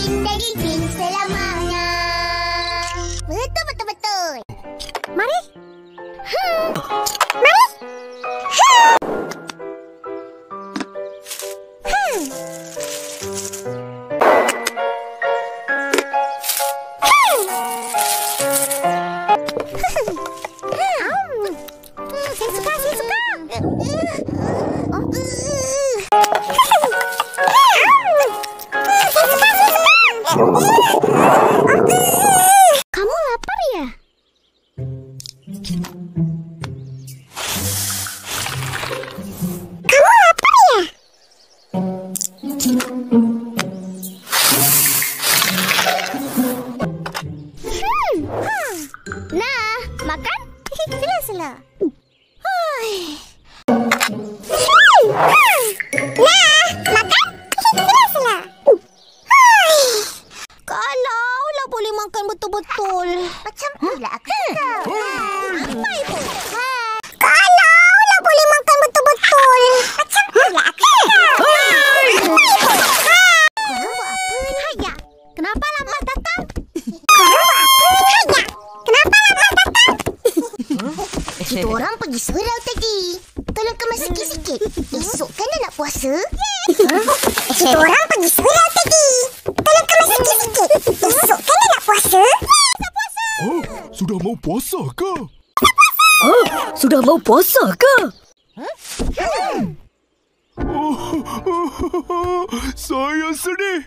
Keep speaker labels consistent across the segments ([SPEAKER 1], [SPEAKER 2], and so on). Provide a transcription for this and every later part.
[SPEAKER 1] Upin dan Ipin selamanya. Betul. Mari. Mari. Saya suka. Kamu lapar ya? Nah, makan? Sila. Kalaulah boleh makan betul-betul. Macam pula aku tahu. Apa itu? Kalaulah boleh makan betul-betul. Macam pula aku tahu. Korang buat apa ni? Haya, kenapa lambat datang? Kita orang pergi surau tadi. Tolong kemas sikit-sikit. Esok kan dah nak puasa? Kita orang pergi surau tadi. Tolong kemas sikit-sikit. Esok kan dah nak puasa?
[SPEAKER 2] Oh, sudah mau puasa ke?
[SPEAKER 3] Sudah mau puasa ke?
[SPEAKER 2] Saya sedih.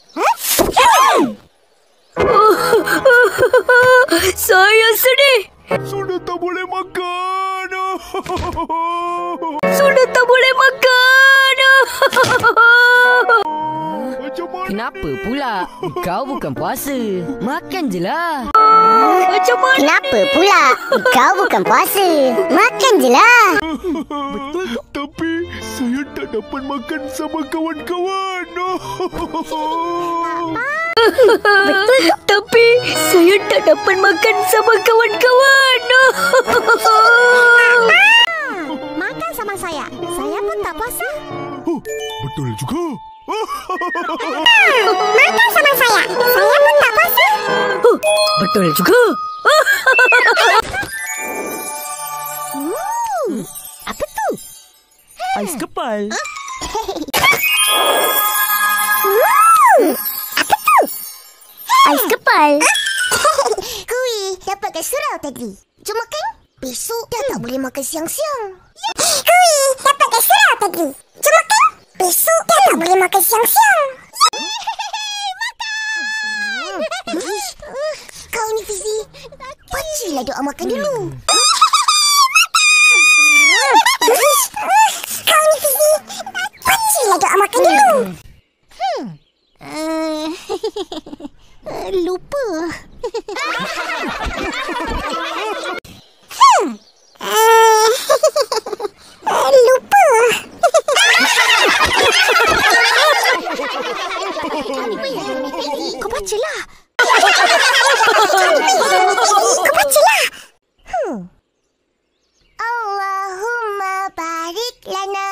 [SPEAKER 3] Saya sedih.
[SPEAKER 2] Sudah tak boleh makan. Macam mana
[SPEAKER 4] Kenapa pula? Kau bukan puasa. Makan je lah.
[SPEAKER 3] Macam mana?
[SPEAKER 1] Kenapa pula? Kau bukan puasa. Makan je lah.
[SPEAKER 2] Betul tu. Tapi saya tak dapat makan sama kawan-kawan.
[SPEAKER 3] Betul tu. Tapi saya tak dapat makan sama kawan-kawan.
[SPEAKER 1] Makan sama saya. Saya pun tak puasa.
[SPEAKER 2] Oh, betul juga.
[SPEAKER 1] Makan sama saya. Saya pun tak puasa.
[SPEAKER 3] Betul juga.
[SPEAKER 1] Apa tu?
[SPEAKER 4] Ais kepal.
[SPEAKER 1] Apa tu? Ais kepal. Kuih dapat kat surau tadi. Cuma kan besok dah tak boleh makan siang-siang. Kuih dapat kat surau tadi. Cuma kan besok dah tak boleh makan siang-siang. Makan! Kau ni Fizi, bacalah doa makan dulu. Kau ni Fizi, bacalah doa makan dulu. Lupa. Lupa. Kau bacalah. Kau bacalah. Allahumma barik lana.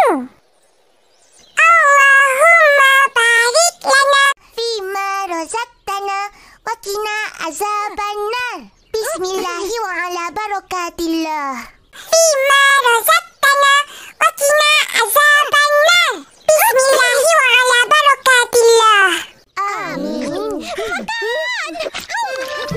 [SPEAKER 1] Allahumma barik lana fima razaqtana wa qina azabannar. Bismillahi wa ala barakatillah. Fima razaqtana wa qina azabannar. Bismillahi wa ala barakatillah. Amin. Makan.